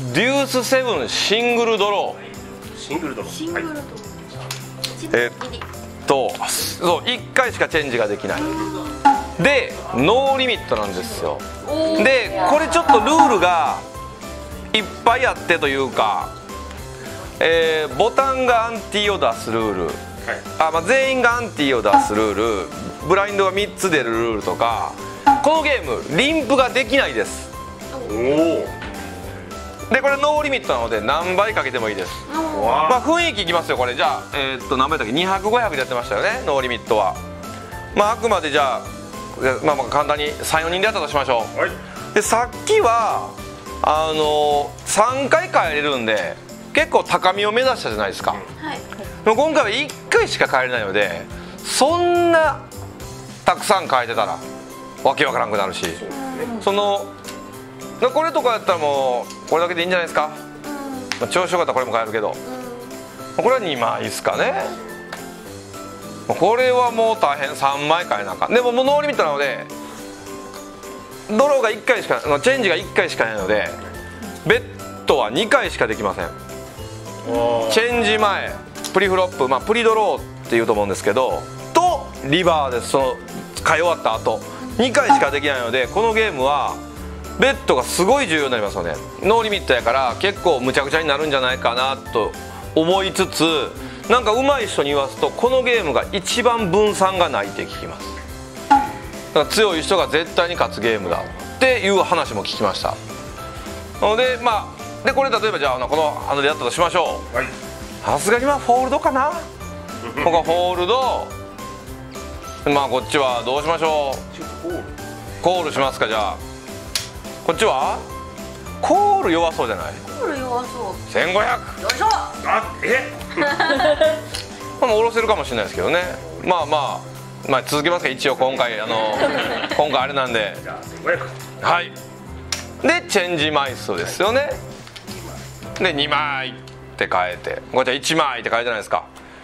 デュース7シングルドロー。 シングルドロー。はい。 そう1回しかチェンジができないでノーリミットなんですよ。でこれちょっとルールがいっぱいあってというか、ボタンがアンティを出すルール、全員がアンティを出すルール、ブラインドが3つ出るルールとか、このゲームリンプができないです。でこれノーリミットなので何倍かけてもいいです。まあ雰囲気いきますよ。これじゃあ何倍だっけ、200、500でやってましたよね、ノーリミットは。まああくまでじゃあ、まあ簡単に3、4人でやったとしましょう。でさっきは3回変えれるんで結構高みを目指したじゃないですか。でも今回は1回しか変えれないので、そんなたくさん変えてたらわけわからんくなるし、これとかやったらもうこれだけでいいんじゃないですか。調子よかったらこれも変えるけど、これは2枚ですかね。これはもう大変、3枚変えなあかん。でももうノーリミットなのでドローが1回しか、チェンジが1回しかないのでベッドは2回しかできません。チェンジ前、プリフロップ、プリドローっていうと思うんですけど、とリバーです。その買い終わった後2回しかできないので、このゲームはベッドがすごい重要になりますよね。ノーリミットやから結構むちゃくちゃになるんじゃないかなと思いつつ、なんか上手い人に言わすとこのゲームが一番分散がないって聞きます。だから強い人が絶対に勝つゲームだっていう話も聞きました。のででこれ例えばじゃあこのハンドでやったとしましょう。さすがにフォールドかな。ここはフォールド、こっちはどうしましょう。コールしますか。じゃあこっちはコール弱そうじゃない。 コール弱そう。 1500。 よいしょ。 下ろせるかもしれないですけどね。続けますか。一応今回今回あれなんで、はい。でチェンジ枚数ですよね。で2枚って変えて、こっちは1枚って変えてないですか。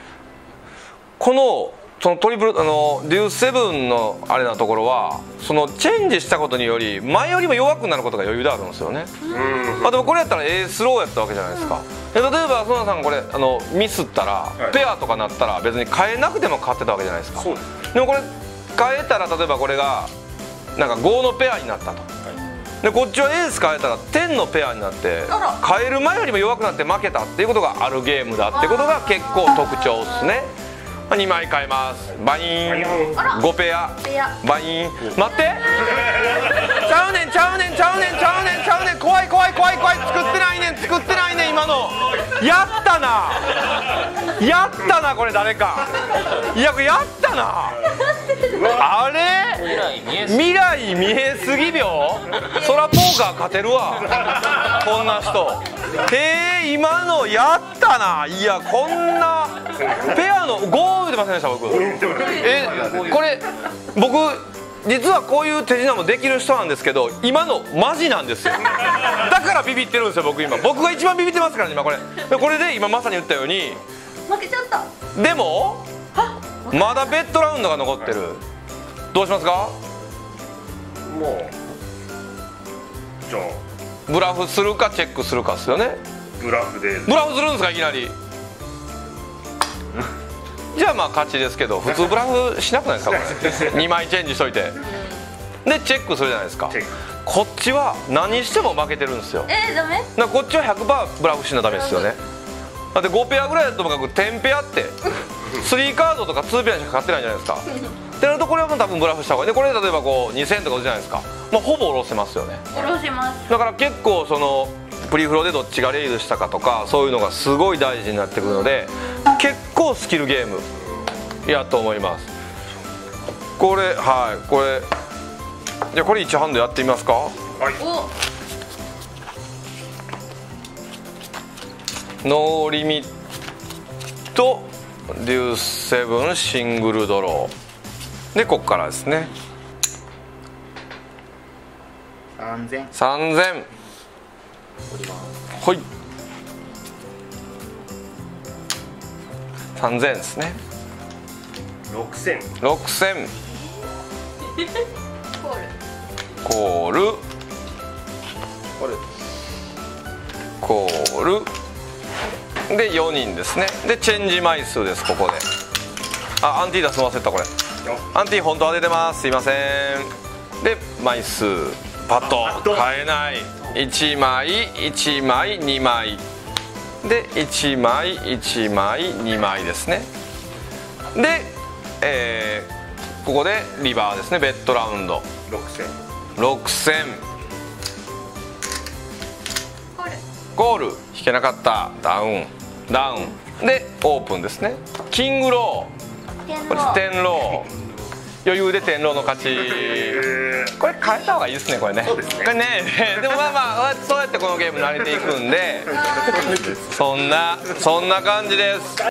そのトリプルデュース7のあれなところは、そのチェンジしたことにより前よりも弱くなることが余裕であるんですよね。でもこれやったら A スローやったわけじゃないですか。例えば園田さんこれミスったら、ペアとかなったら別に変えなくても勝ってたわけじゃないですか。でもこれ変えたら、例えばこれがなんか5のペアになったと。でこっちはエース変えたら10のペアになって、変える前よりも弱くなって負けたっていうことがあるゲームだってことが結構特徴ですね。2枚変えます。バイン5ペアバイン。待ってちゃうねん怖い作ってないねん今の。やったなこれ。誰かやったな。あれ未来見えすぎ秒。そらポーカー勝てるわこんな人。今のやったな。いやこんなペアの5打てませんでした僕。これ僕実はこういう手品もできる人なんですけど、今のマジなんですよ。だからビビってるんですよ僕今。僕が一番ビビってますからね今これ。これで今まさに言ったように負けちゃった。 でもまだベッドラウンドが残ってる。どうしますか。 もうじゃあブラフするかチェックするかですよね。 ブラフで。 ブラフするんですかいきなり。じゃあ勝ちですけど、普通ブラフしなくないですかこれ。2枚チェンジしといてでチェックするじゃないですか。こっちは何しても負けてるんですよ。 ダメ。 こっちは 100% ブラフしなダメですよね。だって5ペアぐらいだともかく10ペアって3カードとか2ペアしか勝ってないじゃないですか。ってなるとこれはもう多分ブラフした方がいい。でこれ例えばこう2000とかじゃないですか。ほぼ下ろせますよね。 下ろします。 だから結構プリフロでどっちがレイズしたかとかそういうのがすごい大事になってくるので、結構スキルゲームやと思います。これこれじゃあこれ1ハンドやってみますか。ノーリミットデュース7シングルドローでここからですね。3000はい3000ですね。6000コールコールで4人ですね。でチェンジ枚数です。ここでアンティー出すの忘れた。これアンティー本当は出てます。すいません。で枚数パッと変えない。1枚1枚2枚で1枚1枚2枚ですね。で、ここでリバーですね。ベッドラウンド6000コール引けなかった。ダウンダウンでオープンですね。キングロー、これ天ロー、余裕で天ローの勝ち。これ変えた方がいいですね。これね。これねでもまあまあそうやってこのゲーム慣れていくんでそんな感じです。